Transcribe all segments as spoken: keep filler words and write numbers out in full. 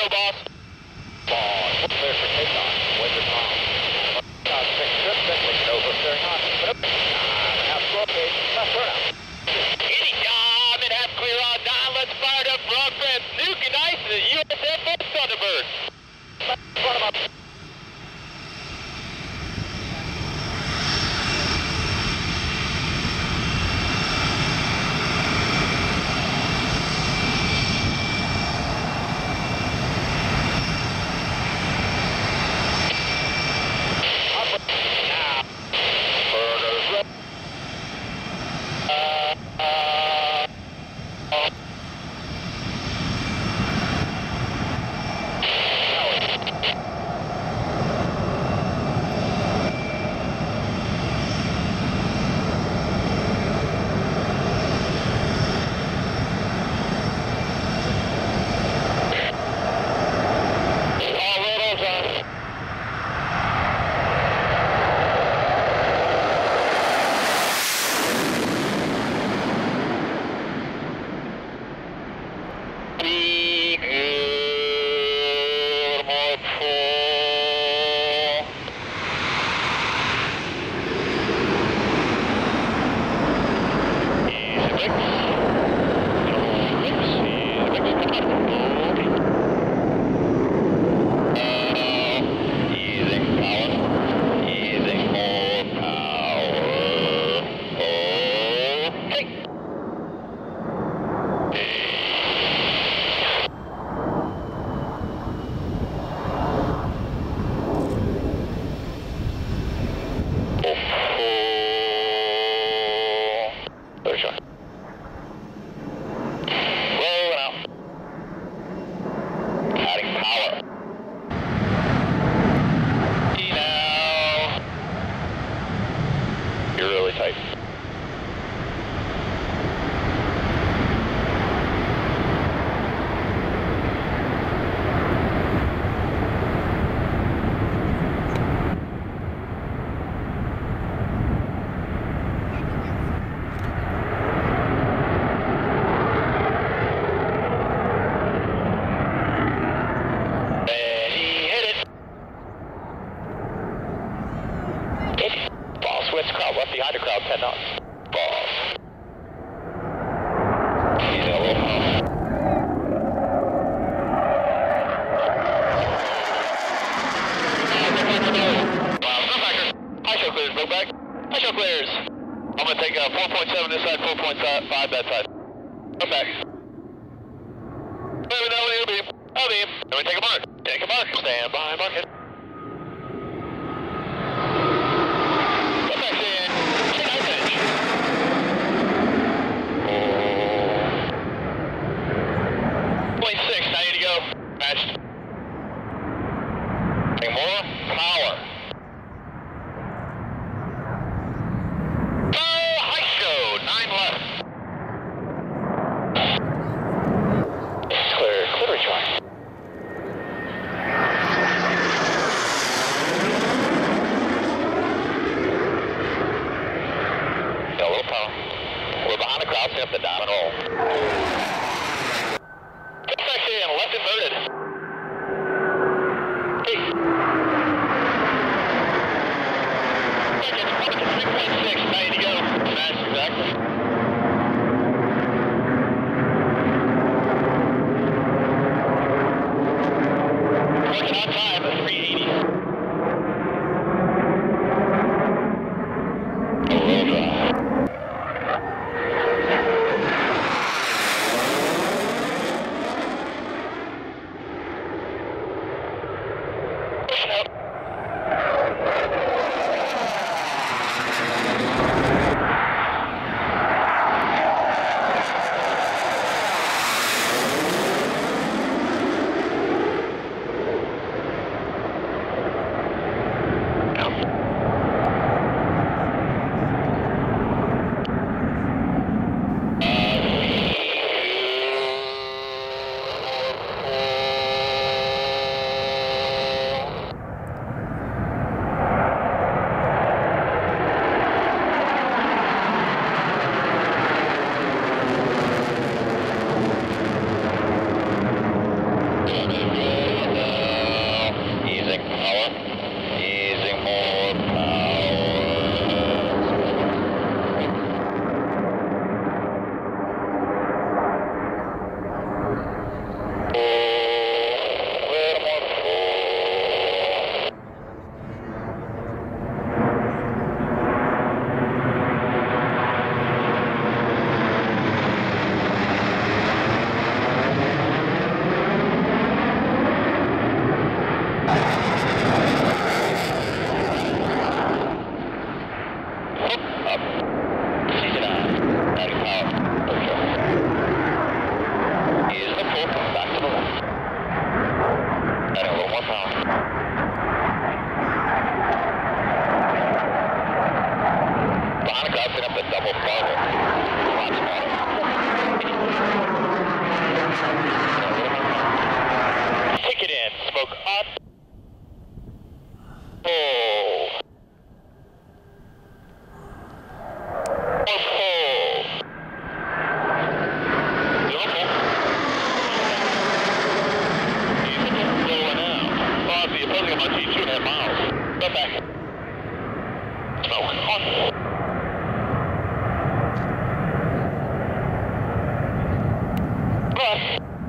zero, boss. Ball, clear for takeoff. Winds are calm. Uh, six, trip, six, looking over, clearing on. Put up. Nine, half slow pace, left turnout. Any job, it has clear on nine. Let's fire it up for our friends. Nuke and Ice, the U S Air Force Thunderbirds. Let's run them up. Left behind the crowd, ten knots. Boss. Easy, a little pump. Wow, no factor. High show clears, go back. High show clears. I'm gonna take uh, four point seven this side, four point five that side. Come back. Let me know when you'll be. I'll be. Let me take a mark. Take a mark. Stand by, mark it. Matched. Any more? Power. Oh, high show. Nine left. It's clear. Clear retry. Got a little power. We're behind the crowd. Stay up the dive and roll. Good section. Left inverted. three point six, ready to go. That's exactly. Working on time at three eighty. Roll drive. Step back. Smoke on. Cross.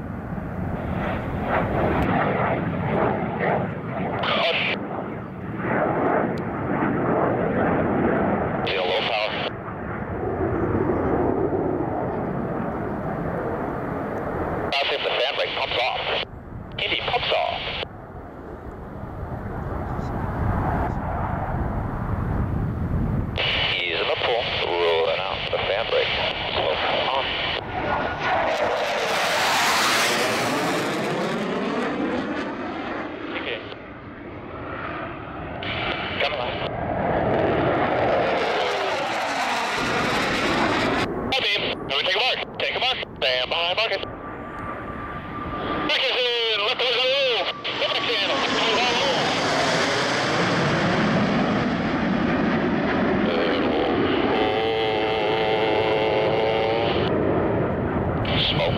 On. Feel low power. I'll see if the fan brake pumps off. Indy pumps off. Easing the pull, rolling out the fan brake. Smoke on. Okay. Coming on. Hi, beam. Let me take a mark. Take a mark. Stand behind market. Markers in. Left the wheel. Left the channel. Smoke.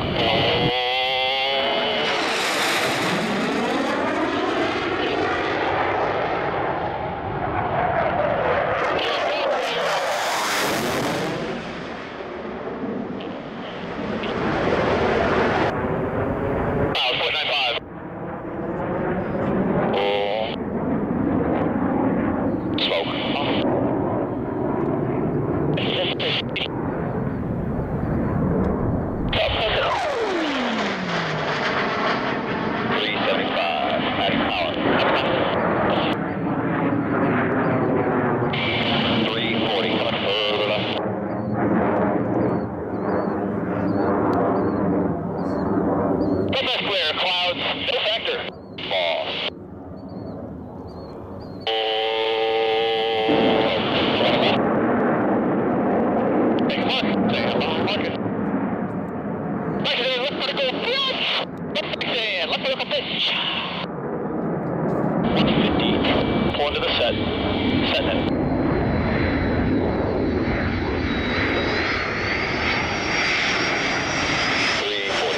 Pull into the set. Set it. three forty.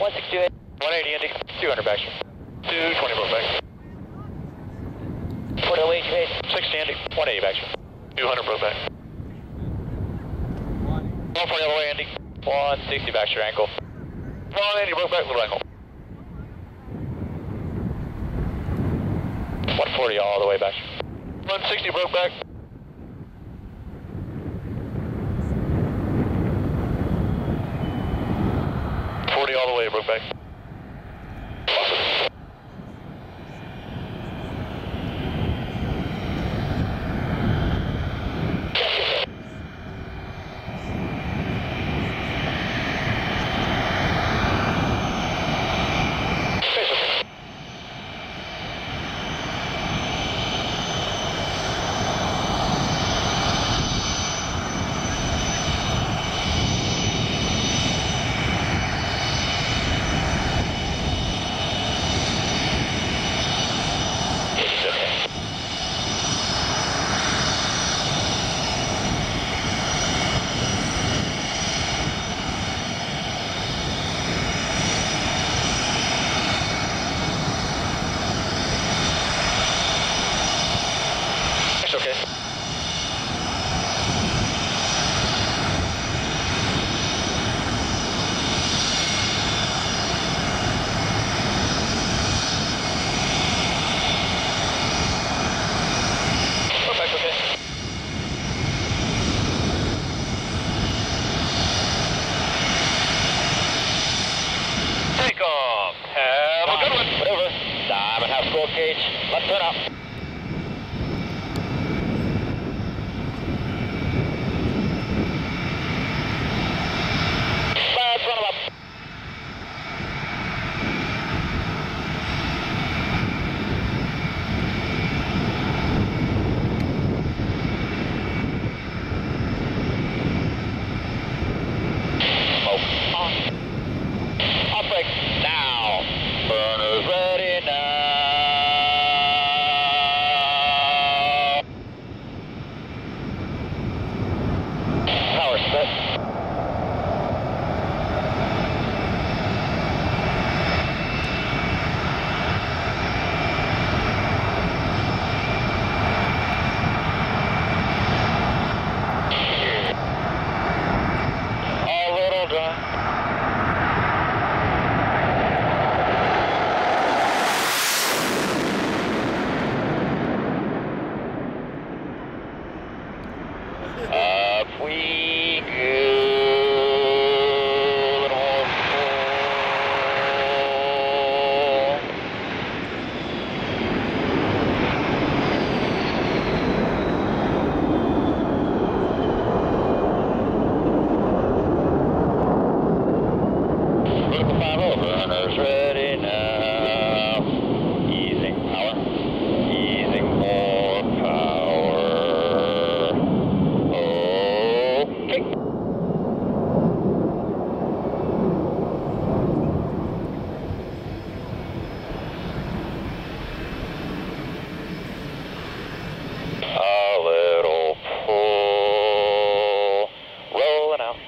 one sixty-two. one eighty, Indy. two hundred back. two twenty, broke back. What away, pace? sixty, Indy. one eighty back. two hundred, broke back. one forty all the way, Indy. one sixty back, your ankle. one eighty, broke back, little ankle. one forty all the way back. one sixty, broke back. forty all the way, broke back. Awesome. Gauge, left turn up. Bad front up. Smoke on. Off brake now. Burners ready now. Up we go, little more Vertical five oh, runners ready now. Easing power, easing more power. A little pull, rolling out.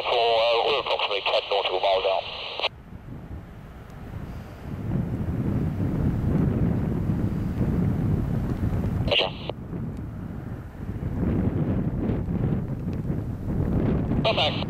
for, uh, we're approximately ten nautical miles out. Roger. Come back.